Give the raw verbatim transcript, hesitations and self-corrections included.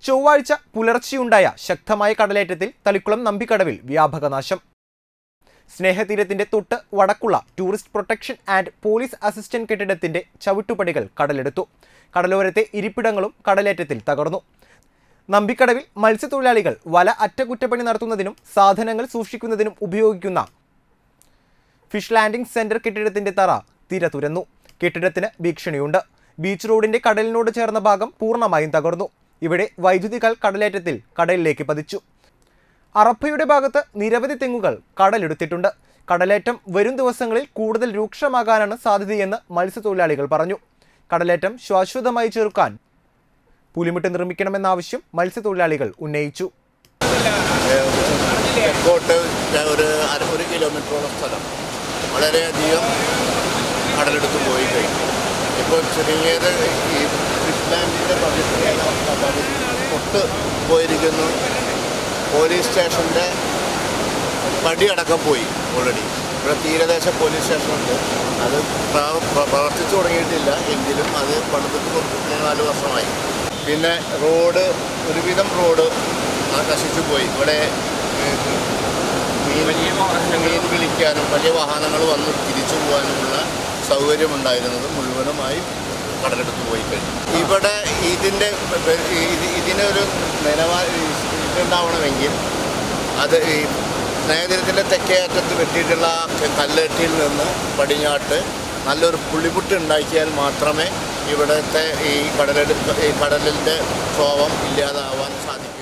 ചൊവ്വാഴ്ച പുലർച്ചെയുണ്ടായ ശക്തമായ കടലേറ്റത്തിൽ തളിക്കുളം നമ്പിക്കടവിൽ വ്യാപക നാശം. സ്നേഹതീരത്തിന്റെ തൊട്ട് വടക്കുള്ള tourist protection and police assistant കെട്ടിടത്തിന്റെ ചവിട്ടുപടികൾ കടലെടുത്തു. കടലോരത്തെ ഇരിപ്പിടങ്ങളും കടലേറ്റത്തിൽ തകർന്നു. നമ്പിക്കടവിൽ മത്സ്യത്തൊഴിലാളികൾ വല അറ്റകുറ്റപ്പണി നടത്തുന്നതിനും സാധനങ്ങൾ സൂക്ഷിക്കുന്നതിനും ഉപയോഗിക്കുന്ന ഫിഷ് ലാൻഡിംഗ് സെന്റർ കെട്ടിടത്തിന്റെ തറ തിര തുരന്നു. കെട്ടിടത്തിന് ഭീഷണിയുണ്ട്. ബീച്ച് റോഡിന്റെ കടലിനോട് ചേർന്ന ഭാഗം പൂർണ്ണമായും തകർന്നു. ഇവിടെ വൈദ്യുതികൾ കടലേറ്റത്തിൽ കടലിലേക്ക് പതിച്ചു. അറപ്പയുടെ ഭാഗത്ത് നിരവധി തെങ്ങുകൾ കടലെടുത്തിട്ടുണ്ട്. കടലേറ്റം വരും ദിവസങ്ങളിൽ കൂടുതൽ രൂക്ഷമാകാനാണ് സാധ്യതയെന്ന് മത്സ്യത്തൊഴിലാളികൾ പറഞ്ഞു. കടലേറ്റം ശാശ്വതമായി ചെറുക്കാൻ പുലിമുട്ട് നിർമ്മിക്കണമെന്ന ആവശ്യം മത്സ്യത്തൊഴിലാളികൾ ഉന്നയിച്ചു. ഒരു കിലോമീറ്ററോളം സ്ഥലം വളരെയധികം കടലെടുത്ത് പോയി കഴിഞ്ഞു. ഇപ്പോൾ ചുരുങ്ങിയത് ഈ ഫിഷ് ലാൻഡിൻ്റെ തൊട്ട് പോയിരിക്കുന്നു. പോലീസ് സ്റ്റേഷൻ്റെ പടിയടക്കം പോയി ഓൾറെഡി. ഇവിടെ തീരദേശ പോലീസ് സ്റ്റേഷനുണ്ട്. അത് പ്രവർത്തിച്ചു തുടങ്ങിയിട്ടില്ല എങ്കിലും അത് പണിതിട്ട് കൊടുത്തിട്ട് നാല് വർഷമായി. പിന്നെ റോഡ് ഒരുവിധം റോഡ് നശിച്ചു പോയി. ഇവിടെ മീൻ മീൻ വിളിക്കാനും വലിയ വാഹനങ്ങൾ വന്ന് തിരിച്ചു പോകാനുമുള്ള സൗകര്യമുണ്ടായിരുന്നത് മുഴുവനുമായി കടലെടുത്ത് പോയി കഴിഞ്ഞു. ഇവിടെ ഇതിൻ്റെ ഇതിനൊരു നിലവാരം ഇതുണ്ടാവണമെങ്കിൽ അത് ഈ സ്നേഹതീരത്തിൻ്റെ തെക്കേ അറ്റത്ത് വെട്ടിയിട്ടുള്ള കല്ലെട്ടിയിൽ നിന്ന് പടിഞ്ഞാട്ട് നല്ലൊരു പുള്ളിപുട്ട് ഉണ്ടാക്കിയാൽ മാത്രമേ ഇവിടുത്തെ ഈ കടലെടുപ്പ് ഈ കടലിൻ്റെ ക്ഷോഭം ഇല്ലാതാവാൻ സാധിക്കും.